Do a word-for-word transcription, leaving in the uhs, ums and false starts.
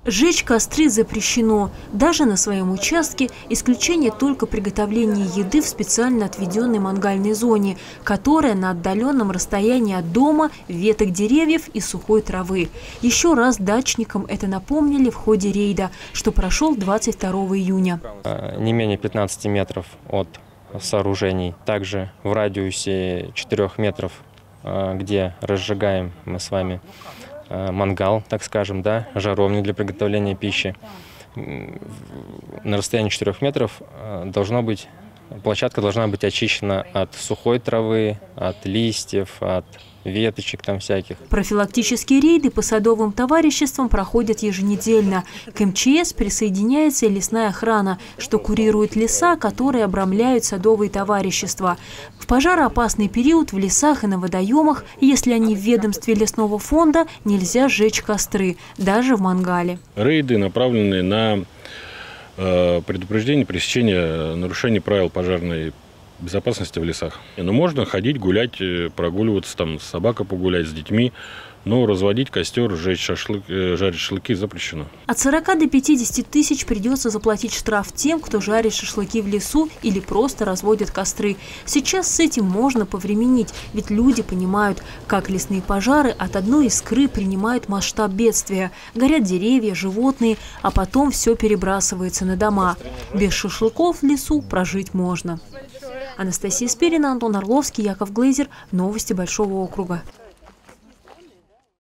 Жечь костры запрещено. Даже на своем участке исключение только приготовление еды в специально отведенной мангальной зоне, которая на отдаленном расстоянии от дома, веток деревьев и сухой травы. Еще раз дачникам это напомнили в ходе рейда, что прошел двадцать второго июня. Не менее пятнадцати метров от сооружений. Также в радиусе четырёх метров, где разжигаем мы с вами мангал, так скажем, да, жаровню для приготовления пищи. На расстоянии четырёх метров должно быть, площадка должна быть очищена от сухой травы, от листьев, от веточек там всяких. Профилактические рейды по садовым товариществам проходят еженедельно. К эм че эс присоединяется и лесная охрана, что курирует леса, которые обрамляют садовые товарищества. В пожароопасный период в лесах и на водоемах, если они в ведомстве лесного фонда, нельзя сжечь костры, даже в мангале. Рейды направлены на э, предупреждение, пресечение нарушений правил пожарной безопасности в лесах. Но можно ходить, гулять, прогуливаться, там с собакой погулять, с детьми, но разводить костер, жечь шашлык, жарить шашлыки запрещено. От сорока до пятидесяти тысяч придется заплатить штраф тем, кто жарит шашлыки в лесу или просто разводит костры. Сейчас с этим можно повременить, ведь люди понимают, как лесные пожары от одной искры принимают масштаб бедствия. Горят деревья, животные, а потом все перебрасывается на дома. Без шашлыков в лесу прожить можно. Анастасия Спирина, Антон Орловский, Яков Глейзер. Новости Большого округа.